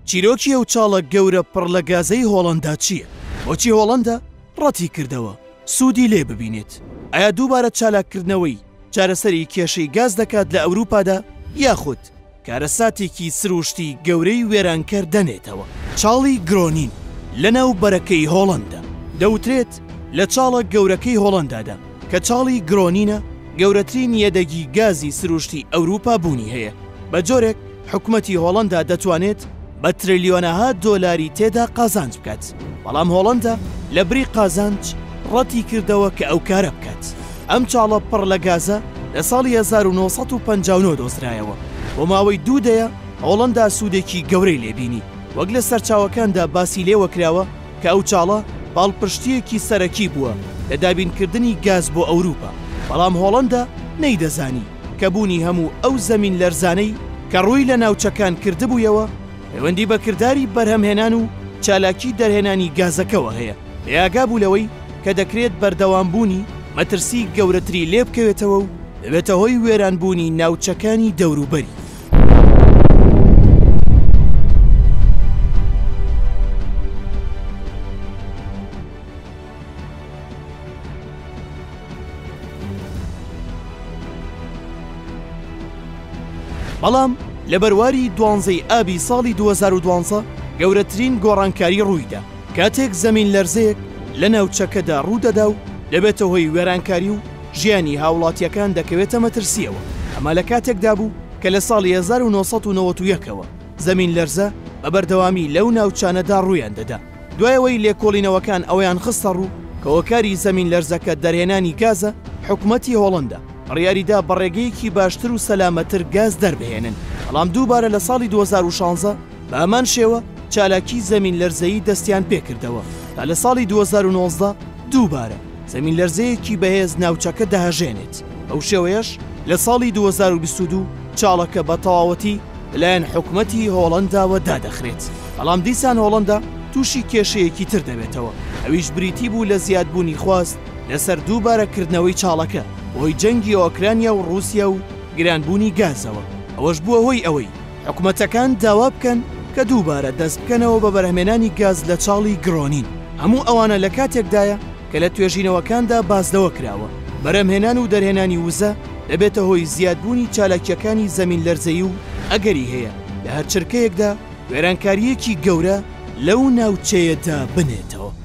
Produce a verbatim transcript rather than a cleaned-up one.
چیرۆکی ئەو چاڵە گەورە پڕ لە گازەی هۆڵەندا چییە؟ بۆچی هۆڵەندا ڕەتی کردەوە سوودی لێ ببینێت؟ ئایا دووبارە چالاکردنەوەی چارەسەری کێشەی گاز دەکات لە ئەوروپادا یاخود کارەساتێکی سروشتی گەورەی وێرانکەر دەنێتەوە؟ چاڵی گرۆنین لەناو بەرەکەی هۆڵەندا دەوترێت لە چاڵە گەورەکەی هۆڵەندادا کە چاڵی گرۆنینە گەورەترین یەدەگی گازی سروشتی ئەوروپا بوونی هەیە. بە جۆرێک حکوومەتی هۆڵەندا دەتوانێت بە تریلیۆنەها دۆلاری تێدا قازانج بکات، بەڵام هۆڵەندا لە بری قازانج ڕەتی کردەوە کە ئەو کارە بکات. ئەم چاڵە پڕ لە گازە لە ساڵی هەزار و نۆسەد و پەنجا و نۆ دۆزرایەوە. بۆ ماوەی دوو دەیە هۆڵەندا سوودێکی گەورەی لێبینی، وەک لە سەرچاوەکاندا باسی لێوە کراوە کە ئەو چاڵە باڵپشتیەکی سەرەکی بووە لە دابینکردنی گاز بۆ ئەوروپا. بەڵام هۆڵەندا نەیدەزانی کە بوونی هەموو ئەو زەمین لەرزانەی کە ڕووی لە ناوچەکان کردبوویەوە پەیوەندی بە کردداری بەرهەمهێنان و چالاکی دەرهێنانی گازەکەەوە هەیە. ئاگا بوو لەوەی کە دەکرێت بەردەوامبوونی مەترسی گەورەتری لێ بکەوێتەوە و دەبێتە هۆی وێرانبوونی ناوچەکانی دەوروبەری. بەڵام لە بەرواری دوانزەی ئابی ساڵی دوو هەزار و دوانزە گەورەترین گۆڕانکاری ڕوویدا، کاتێک زەمین لەرزەیەک لە ناوچەکەدا ڕوودەدا و دەبێتە هۆی وێرانکاری و ژیانی هاوڵاتیەکان دەکەوێتە مەترسیەوە. ئەمە لە کاتێکدا بوو کە لە ساڵی هەزار و نۆسەد و نەوەت و یەکەوە زەمین لەرزە بە بەردەوامی لەو ناوچانەدا ڕوویان دەدا. دوایەوەی لێکۆڵینەوەکان ئەویان خستە ڕوو کە هۆکاری زەمین لەرزەکە دەرهێنانی گازە، حکوومەتی هۆڵەندا ڕیاریدا بە ڕێگەیەکی باشتر و سەلامەتر گاز دەربهێنن. بەڵام دووبارە لە ساڵی دوو هەزار و شانزە بە ئەمان شێوە چالاکی زەمین لەرزەیی دەستیان پێکردەوە تا لە ساڵی دوو هەزار و نۆزدە دووبارە زەمین لەرزەیەکی بەهێز ناوچەکە داهژێنێت. ئەو شێوەیەش لە ساڵی دوو هەزار و بیست و دوو چاڵەکە بە تەواوەتی لەلایەن حکوومەتی هۆڵەندا دادەخرێت. بەڵام دیسان هۆڵەندا تووشی کێشەیەکی تر دەبێتەوە، ئەویش بریتی بوو لە زیادبوونی خواست لەسەر دووبارەکردنەوەی چاڵەکە بۆی جەنگی ئۆکرانیا و رووسیا و گرانبوونی گازەوە. ئەوەش بووە هۆی ئەوەی حکوومەتەکان داوا بکەن کە دووبارە دەست بکەنەوە بە بەرهەمێنانی گاز لە چاڵی گرۆنین. هەموو ئەوانە لە کاتێکدایە کە لە توێژینەوەکاندا بازدەوە کراوە بەرهەمهێنان و دەرهێنانی وزە دەبێتە هۆی زیادبوونی چالاکیەکانی زەمین لەرزەیی و ئەگەری هەیە لە هەر چرکەیەکدا وێرانکاریەکی گەورە لەو ناوچەیەدا بنێتەوە.